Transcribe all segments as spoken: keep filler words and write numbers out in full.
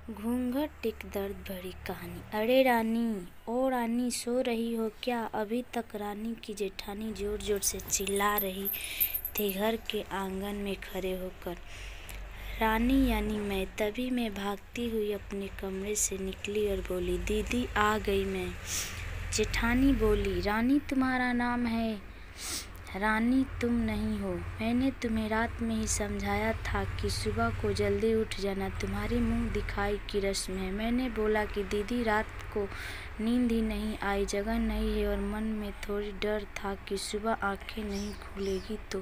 घूंघट एक दर्द भरी कहानी। अरे रानी, ओ रानी, सो रही हो क्या? अभी तक रानी की जेठानी जोर जोर से चिल्ला रही थी घर के आंगन में खड़े होकर। रानी यानी मैं। तभी मैं भागती हुई अपने कमरे से निकली और बोली, दीदी आ गई मैं। जेठानी बोली, रानी तुम्हारा नाम है? रानी तुम नहीं हो। मैंने तुम्हें रात में ही समझाया था कि सुबह को जल्दी उठ जाना, तुम्हारी मुंह दिखाई की रस्म है। मैंने बोला कि दीदी रात को नींद ही नहीं आई, जगह नहीं है और मन में थोड़ी डर था कि सुबह आंखें नहीं खुलेगी तो।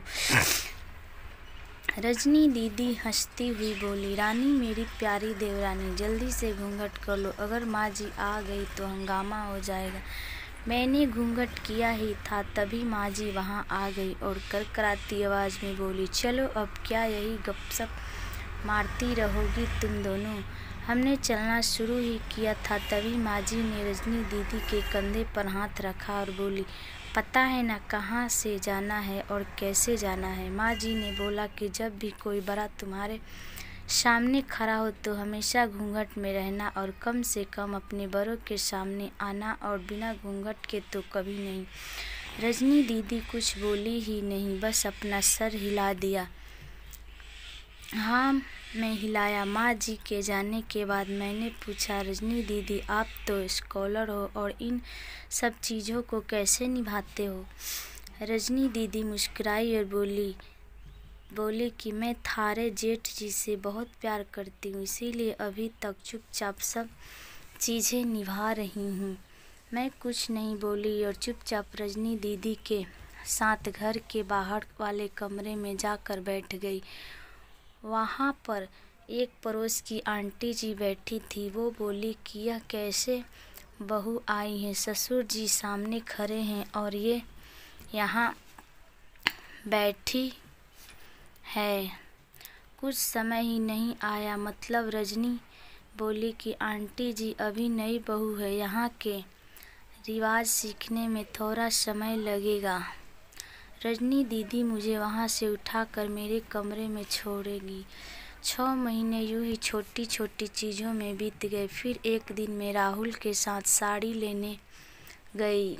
रजनी दीदी हंसती हुई बोली, रानी मेरी प्यारी देवरानी, जल्दी से घूंघट कर लो, अगर माँ जी आ गई तो हंगामा हो जाएगा। मैंने घूंघट किया ही था तभी माँ जी वहाँ आ गई और करकराती आवाज़ में बोली, चलो अब क्या यही गपशप मारती रहोगी तुम दोनों? हमने चलना शुरू ही किया था तभी माँ जी ने रजनी दीदी के कंधे पर हाथ रखा और बोली, पता है ना कहाँ से जाना है और कैसे जाना है? माँ जी ने बोला कि जब भी कोई बड़ा तुम्हारे सामने खड़ा हो तो हमेशा घूंघट में रहना और कम से कम अपने बड़ों के सामने आना और बिना घूंघट के तो कभी नहीं। रजनी दीदी कुछ बोली ही नहीं, बस अपना सर हिला दिया। हाँ, मैं हिलाया। माँ जी के जाने के बाद मैंने पूछा, रजनी दीदी आप तो स्कॉलर हो और इन सब चीज़ों को कैसे निभाते हो? रजनी दीदी मुस्कुराई और बोली बोली कि मैं थारे जेठ जी से बहुत प्यार करती हूँ, इसीलिए अभी तक चुपचाप सब चीज़ें निभा रही हूँ। मैं कुछ नहीं बोली और चुपचाप रजनी दीदी के साथ घर के बाहर वाले कमरे में जाकर बैठ गई। वहाँ पर एक पड़ोस की आंटी जी बैठी थी। वो बोली कि यह कैसे बहू आई है? ससुर जी सामने खड़े हैं और ये यहाँ बैठी है, कुछ समय ही नहीं आया मतलब? रजनी बोली कि आंटी जी अभी नई बहू है, यहाँ के रिवाज सीखने में थोड़ा समय लगेगा। रजनी दीदी मुझे वहाँ से उठाकर मेरे कमरे में छोड़ेगी। छः महीने यूँ ही छोटी छोटी चीज़ों में बीत गए। फिर एक दिन मैं राहुल के साथ साड़ी लेने गई।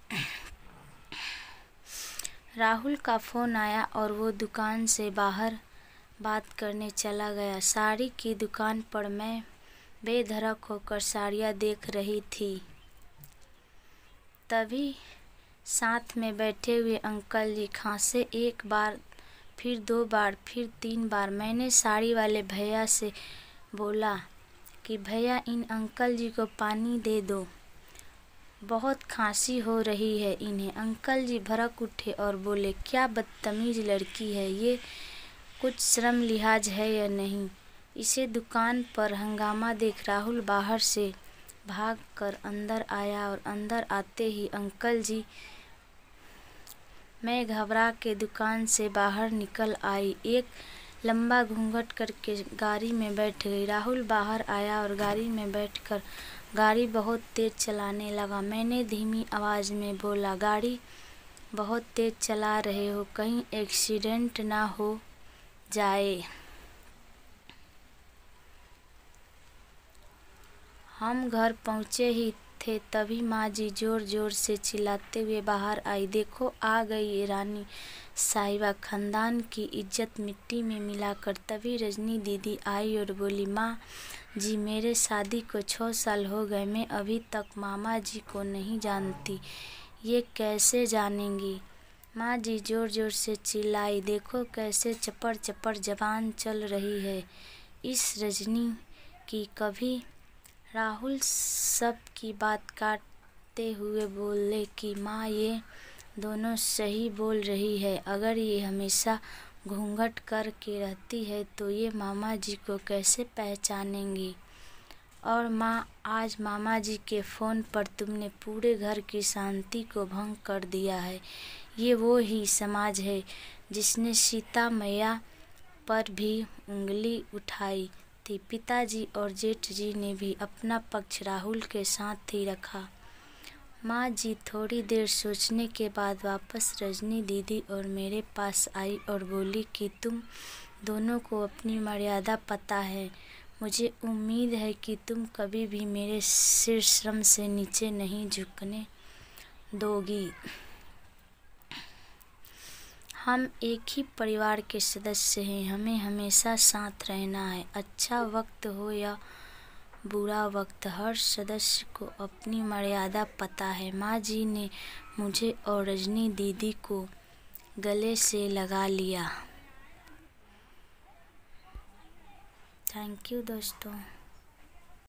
राहुल का फ़ोन आया और वो दुकान से बाहर बात करने चला गया। साड़ी की दुकान पर मैं बेधड़क होकर साड़ियाँ देख रही थी। तभी साथ में बैठे हुए अंकल जी खांसे। एक बार, फिर दो बार, फिर तीन बार। मैंने साड़ी वाले भैया से बोला कि भैया इन अंकल जी को पानी दे दो, बहुत खांसी हो रही है इन्हें। अंकल जी भड़क उठे और बोले, क्या बदतमीज लड़की है ये, कुछ शर्म लिहाज है या नहीं? इसे दुकान पर हंगामा देख राहुल बाहर से भाग कर अंदर आया और अंदर आते ही अंकल जी, मैं घबरा के दुकान से बाहर निकल आई। एक लंबा घूंघट करके गाड़ी में बैठ गई। राहुल बाहर आया और गाड़ी में बैठकर गाड़ी बहुत तेज़ चलाने लगा। मैंने धीमी आवाज़ में बोला, गाड़ी बहुत तेज़ चला रहे हो, कहीं एक्सीडेंट ना हो जाए। हम घर पहुँचे ही थे तभी माँ जी जोर जोर से चिल्लाते हुए बाहर आई, देखो आ गई ये रानी साहिबा, खानदान की इज्जत मिट्टी में मिलाकर। तभी रजनी दीदी आई और बोली, माँ जी मेरे शादी को छः साल हो गए, मैं अभी तक मामा जी को नहीं जानती, ये कैसे जानेंगी? माँ जी जोर जोर से चिल्लाई, देखो कैसे चपड़ चपड़ जबान चल रही है इस रजनी की। कभी राहुल सब की बात काटते हुए बोले कि माँ ये दोनों सही बोल रही है, अगर ये हमेशा घूंघट कर के रहती है तो ये मामा जी को कैसे पहचानेंगी? और माँ आज मामा जी के फ़ोन पर तुमने पूरे घर की शांति को भंग कर दिया है। ये वो ही समाज है जिसने सीता मैया पर भी उंगली उठाई थी। पिताजी और जेठ जी ने भी अपना पक्ष राहुल के साथ ही रखा। माँ जी थोड़ी देर सोचने के बाद वापस रजनी दीदी और मेरे पास आई और बोली कि तुम दोनों को अपनी मर्यादा पता है, मुझे उम्मीद है कि तुम कभी भी मेरे सिर श्रम से नीचे नहीं झुकने दोगी। हम एक ही परिवार के सदस्य हैं, हमें हमेशा साथ रहना है। अच्छा वक्त हो या बुरा वक्त, हर सदस्य को अपनी मर्यादा पता है। माँ जी ने मुझे और रजनी दीदी को गले से लगा लिया। थैंक यू दोस्तों।